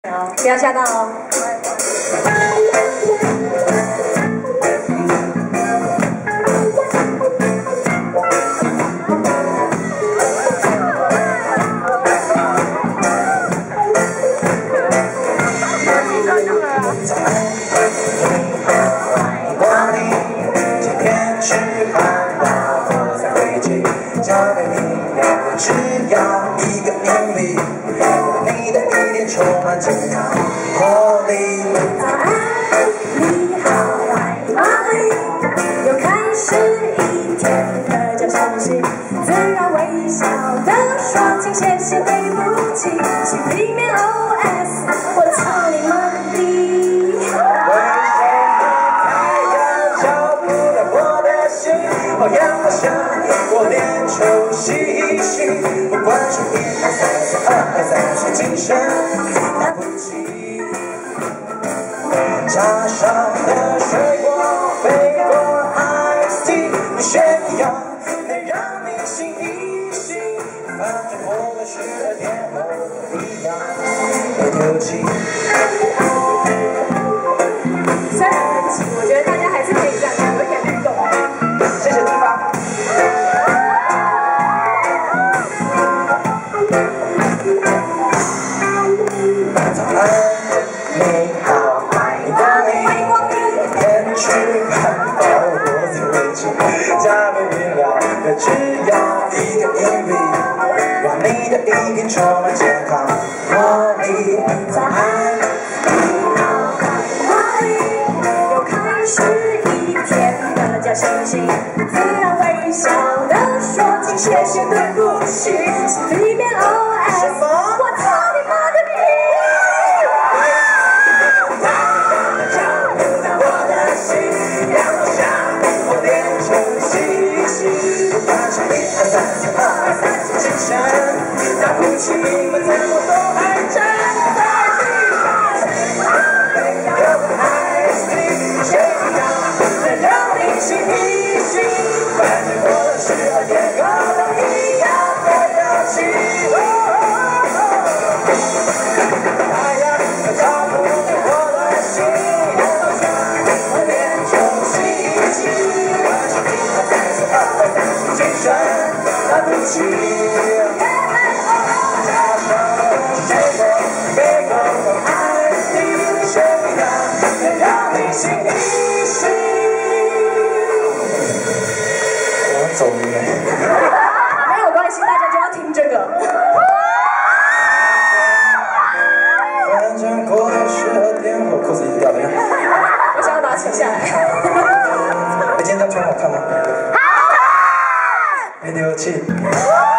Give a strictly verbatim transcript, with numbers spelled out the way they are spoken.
好，不要吓到哦。 只要一个引力，让你的一天充满健康活力。 早安，你好，坏玛丽，又开始一天的叫休息，自然微笑的说请谢谢对不起，心里面 O S 我操你妈的！ 为什么太阳照不了我的心？我要我想我连抽吸一吸。不管是一二三四二二三四精神来不及，加上的水果飞过 Ice Tea， 你选一样能让你醒一醒，反正我们十二点后一样会丢弃。 虽然很挤，我觉得大家还是可以这样有一点律动。 谢谢地方。早安，你好，欢迎光临，天气看到我的位置，加倍明了的只要一个引力，让你的一天充满健康活力。 早安，你好，欢迎光临，又开始一天的假惺惺，自然微笑的说请谢谢对不起，心里面 O S 什么？ 我操你妈的逼！ 那不起，你们怎么都还站在地上？有个 Ice Tea， 谁知道能让你醒一醒？反正过了十二点，高都一样会掉漆。太阳照不着我的心，我连抽吸一吸。晚上一二三四二二三四精神来不及。醒一醒，我要走了。 没有关系，大家就要听这个。 反正过了十二点，我裤子已经掉了。 我想要把它扯下来。 你今天这样穿好看吗？好看。没丢弃。